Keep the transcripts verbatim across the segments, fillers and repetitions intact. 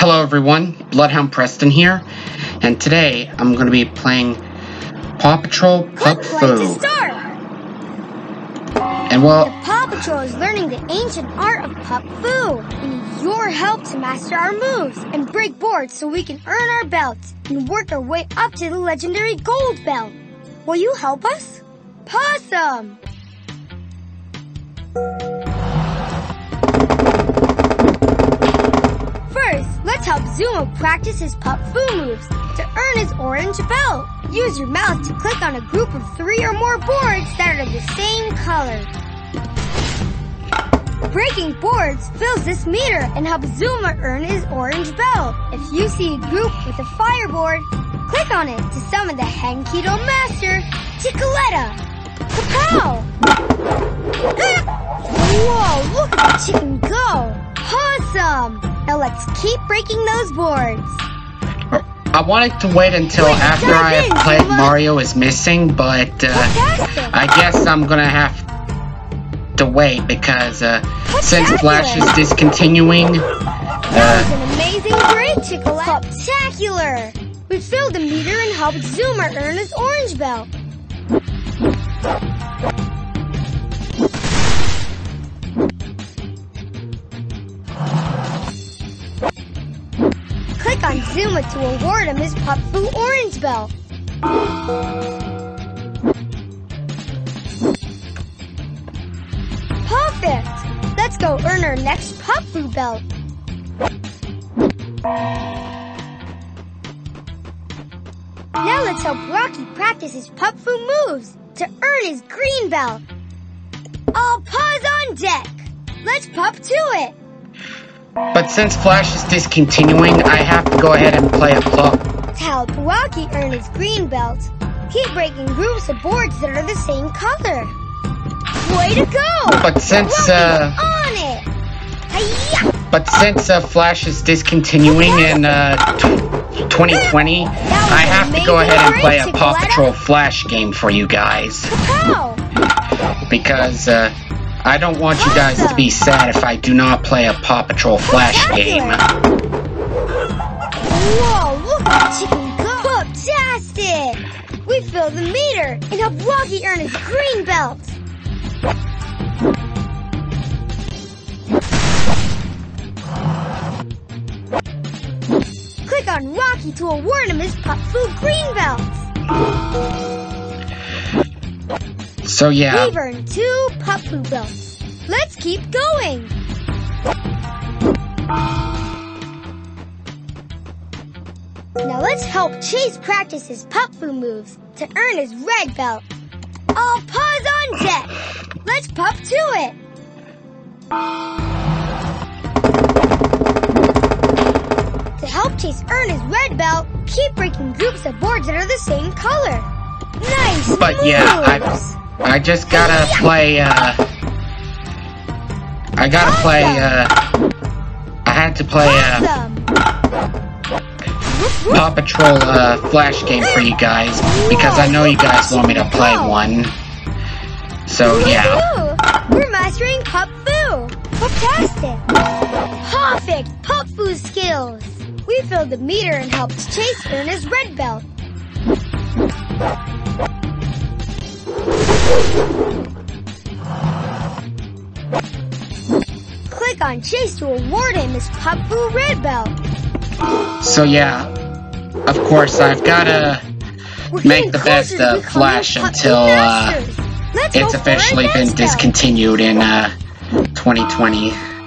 Hello everyone, BloodhoundPreston here, and today I'm going to be playing Paw Patrol Pup Foo. And well, the Paw Patrol is learning the ancient art of Pup Foo. We need your help to master our moves and break boards so we can earn our belts and work our way up to the legendary gold belt. Will you help us? Possum! First, let's help Zuma practice his Pup Foo moves to earn his orange belt. Use your mouse to click on a group of three or more boards that are the same color. Breaking boards fills this meter and helps Zuma earn his orange belt. If you see a group with a fireboard, click on it to summon the Henkido Master, Chickaletta. Kapow! Whoa, look at the chicken go! Awesome! Now let's keep breaking those boards. I wanted to wait until wait, after I have in, played Zuma. Mario is Missing, but uh, I guess I'm gonna have to wait because uh, since Flash is discontinuing. That was an amazing break, Chickaletta. Spectacular! We filled the meter and helped Zuma earn his orange belt. Click on Zuma to award him his Pup Foo orange belt. Perfect! Let's go earn our next Pup Foo belt. Now let's help Rocky practice his Pup Foo moves to earn his green belt. All paws on deck. Let's pup to it. But since Flash is discontinuing, I have to go ahead and play a pup. To help Rocky earn his green belt, keep breaking groups of boards that are the same color. Way to go! But since Rocky's uh, on it. Hi-ya! But since uh, Flash is discontinuing in uh, twenty twenty, I have to go ahead and play a Paw Patrol Flash game for you guys. Because uh, I don't want you guys to be sad if I do not play a Paw Patrol Flash game. Whoa, look at the chicken go! Fantastic! We filled the meter and helped Rocky earn his green belt. Click on Rocky to award him his Pup Foo green belt. So yeah. We've earned two Pup Foo belts. Let's keep going. Now let's help Chase practice his Pup Foo moves to earn his red belt. All paws on deck. Let's pup to it. To help Chase earn his red belt, keep breaking groups of boards that are the same color. Nice But moves. yeah, I, I just gotta play, uh... I gotta awesome. play, uh... I had to play, uh... Awesome. Paw Patrol, uh, Flash game for you guys, because I know you guys want me to play one. So, yeah. We're mastering Pup Foo. Fantastic. Perfect Pup Foo skills. We filled the meter and helped Chase earn his red belt. Click on Chase to award him his Pup Foo red belt. So yeah, of course I've gotta make the best of Flash until uh, it's officially been discontinued in uh, twenty twenty.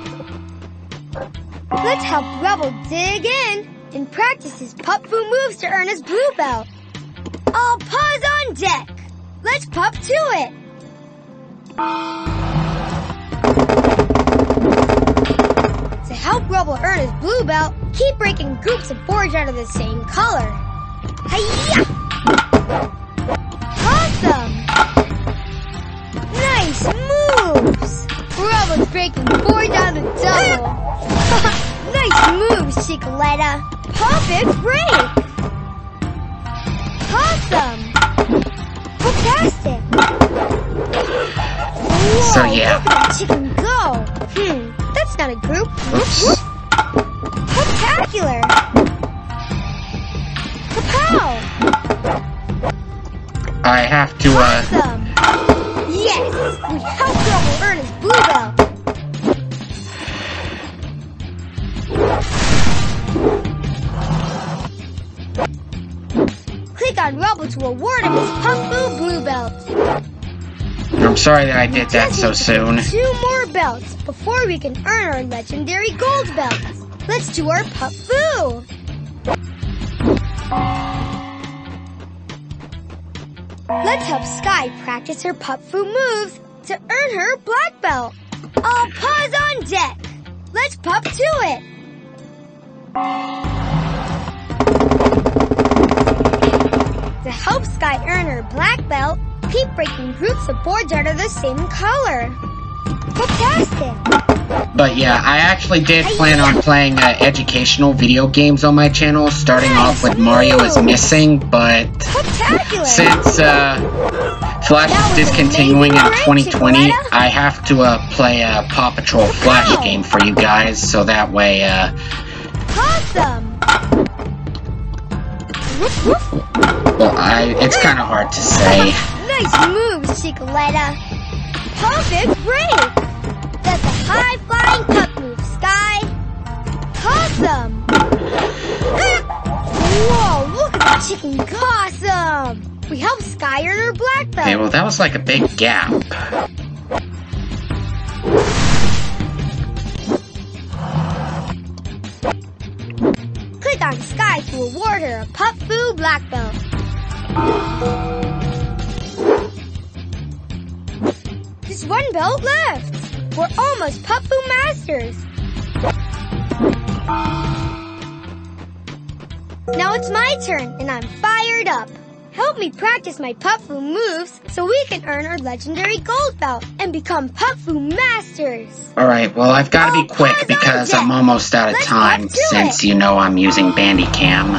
Let's help Rebel dig in and practice his Pup Foo moves to earn his blue belt. All paws on deck. Let's pup to it. To help Rebel earn his blue belt, keep breaking groups of boards out of the same color. Hi-ya! Awesome! Nice moves! Rebel's breaking boards out of the double. Nice moves, Chickaletta. Perfect break! Awesome! Fantastic! Whoa, So yeah. Look at that chicken go! Hmm, that's not a group. Oops. Spectacular! Spectacular! Kapow! I have to, uh... Awesome! Yes! We helped Rubble earn his blue belt! Click on Rubble to award him his Pup Foo blue belt. I'm sorry that I did that so soon. Two more belts before we can earn our legendary gold belts. Let's do our Pup Foo! Let's help Sky practice her Pup Foo moves to earn her black belt. All paws on deck. Let's pup to it. To help Sky earn her black belt, keep breaking groups of boards that are the same color. Fantastic! But yeah, I actually did plan on playing uh, educational video games on my channel, starting nice off with Mario is Missing, but since uh, Flash is discontinuing in twenty twenty, I have to uh, play a Paw Patrol Flash wow. game for you guys, so that way, uh... Awesome! Well, I, it's kind of hard to say. Nice moves, Chicoletta! Perfect break! That's a high-flying pup move, Sky! Awesome! Whoa, look at that chicken! Awesome! We helped Sky earn her black belt! Okay, well that was like a big gap. Click on Sky to award her a Pup Foo black belt. Just one belt left! We're almost Pup Foo Masters! Now it's my turn, and I'm fired up! Help me practice my Pup Foo moves so we can earn our legendary gold belt and become Pup Foo Masters! Alright, well I've got to be quick because I'm almost out of Let's time since you know I'm using Bandicam.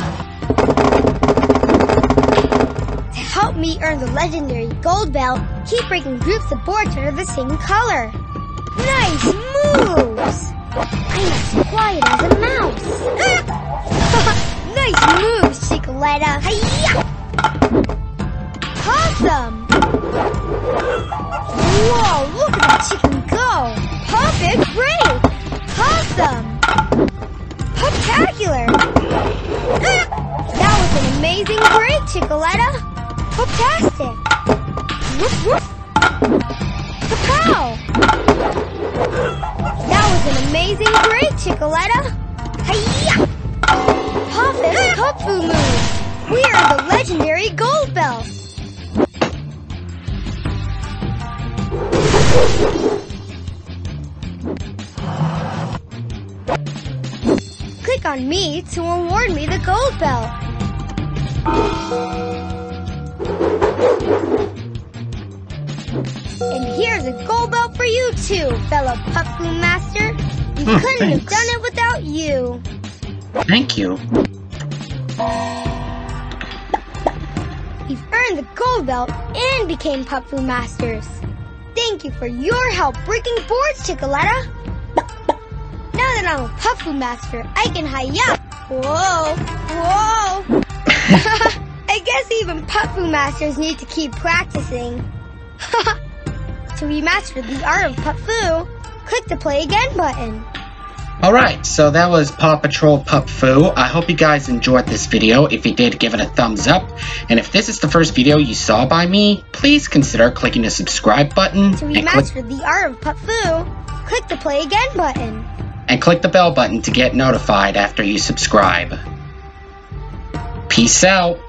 To help me earn the legendary gold belt, keep breaking groups of boards that are the same color. Nice moves! I'm as quiet as a mouse. Nice moves, Chicoletta. Hi-ya! Awesome! Whoa, look at that chicken go! Perfect break! Awesome! Spectacular! That was an amazing break, Chicoletta! Fantastic! Woof woof! Kapow! That was an amazing break, Chicoletta! Hi-ya! Perfect Pup Foo moves! We are the legendary gold belt! Click on me to award me the gold belt. And here's a gold belt for you too, fellow Pup Foo Master. We oh, couldn't thanks. have done it without you. Thank you. We've earned the gold belt and became Pup Foo Masters. Thank you for your help breaking boards, Chicoletta. Now that I'm a Pup Foo Master, I can hi-ya. Whoa, whoa. I guess even Pup Foo Masters need to keep practicing. To remaster the art of Pup Foo, click the play again button. Alright, so that was Paw Patrol Pup Foo. I hope you guys enjoyed this video. If you did, give it a thumbs up. And if this is the first video you saw by me, please consider clicking the subscribe button. To remaster the art of Pup Foo, click the play again button. And click the bell button to get notified after you subscribe. Peace out.